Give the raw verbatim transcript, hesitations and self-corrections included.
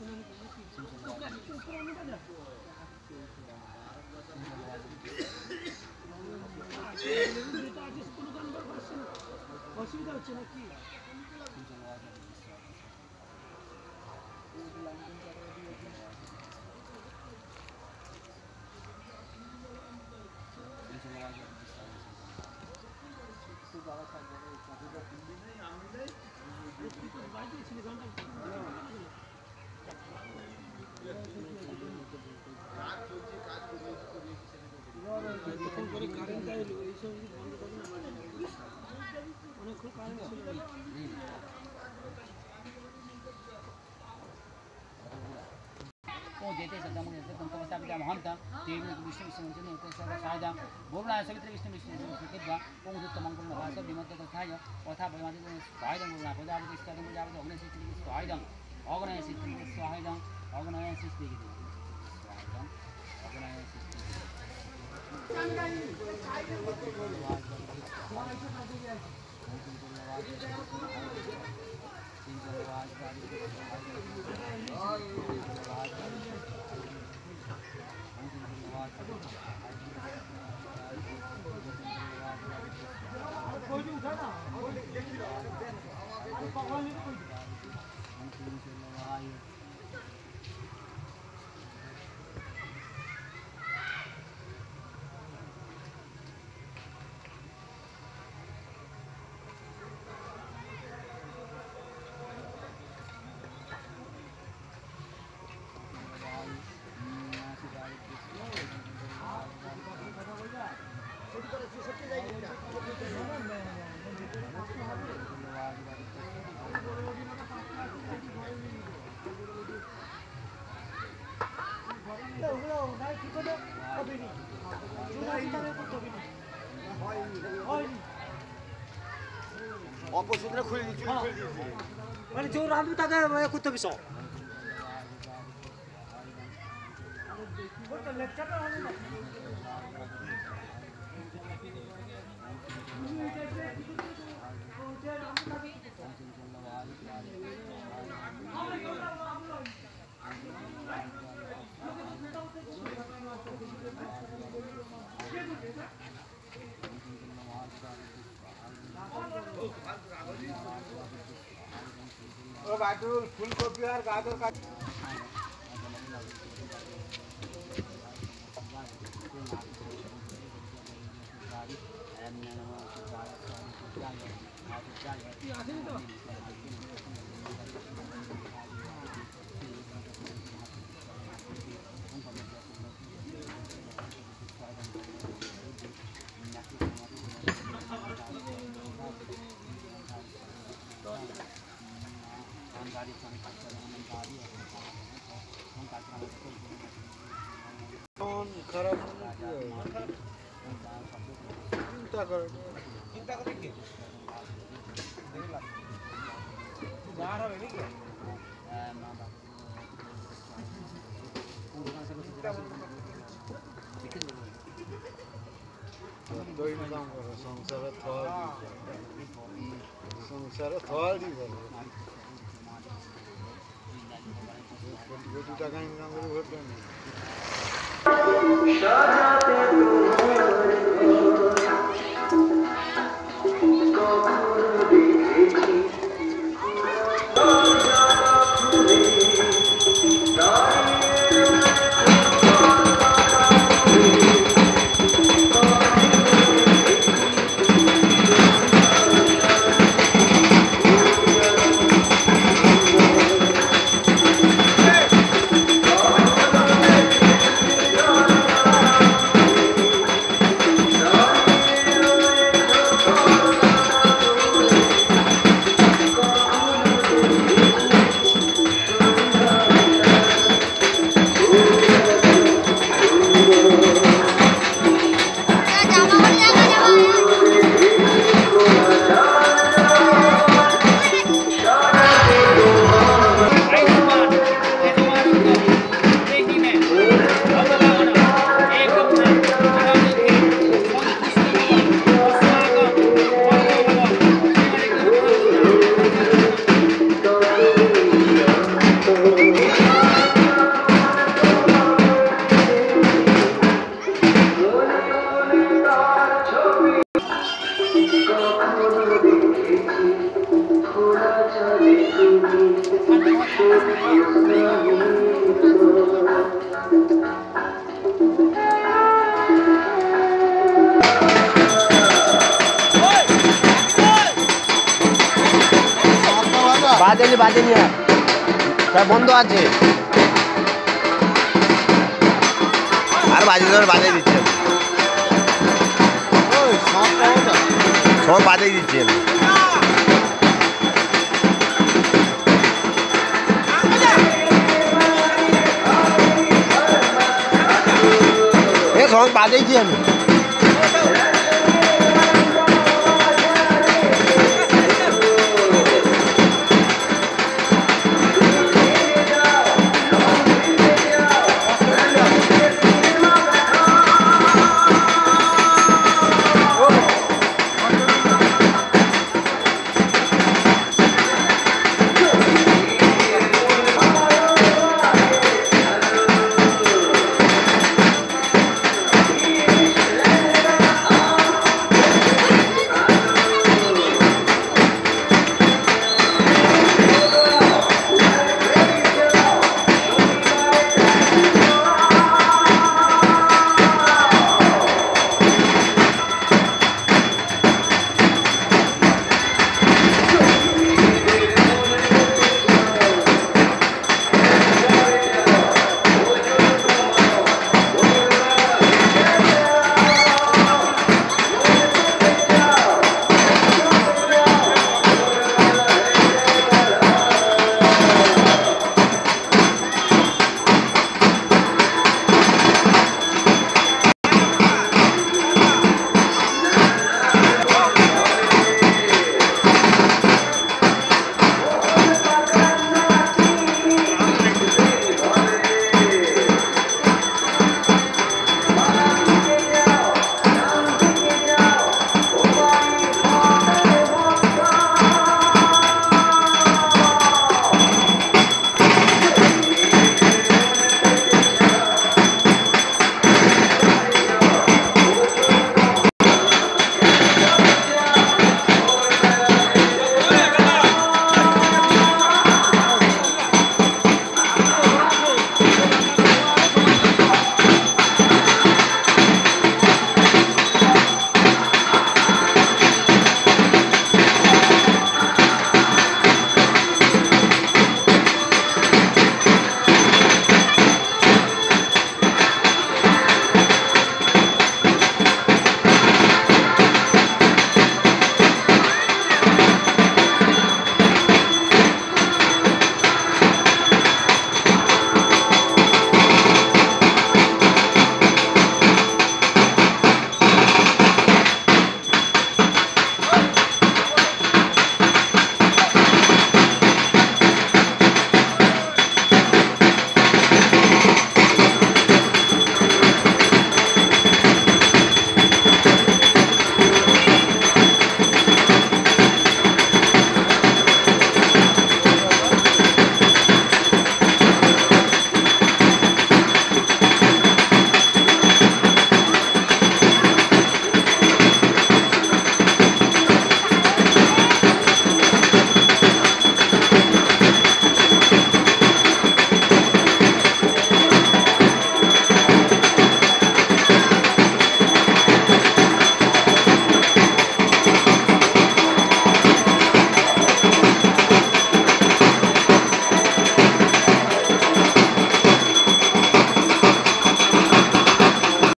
অসুবিধা হচ্ছে নাকি কারেন্ট এলো এইসব বন্ধ করবে না অনেক খুব কারেন্ট ছিল ओ देते सदा मुझे तो तुमको बता दिया हम था तीन विष्णु विष्णु ने तो सब साजा बोलना है सभी विष्णु विष्णु ने कितना वो मुझे तो मंगल ना सब विमत तो था जो और था भगवान ने स्वाहायदम बोलना है बजा बजा स्टार्ट में जाओ तो अगले सिस्टम की स्वाहायदम ऑर्गेनाइज सिस्टम की स्वाहायदम ऑर्गेनाइज सिस्टम की स्वाहायदम ऑर्गेनाइज सिस्टम অপশিদরা খুলে দিচ্ছি খুলে দিয়েছি মানে জোর রাঁধু তাকে করতে বিষ লেকচারটা হবে না ओ बाटुल फूलकोपी और गाजर का खराब चिंता कर चिंता कर के बाहर है नहीं क्या कोई ना काम करो संसार थोड़ संसार थोड़ दी करो कोटी टाका इनकम करो भोट देना বাজেনি বাজেনি আর সব বন্ধ আছে আর বাজে ধরে বাজে দিচ্ছে সব বাজে দিচ্ছে এ সব বাজেইছি আমি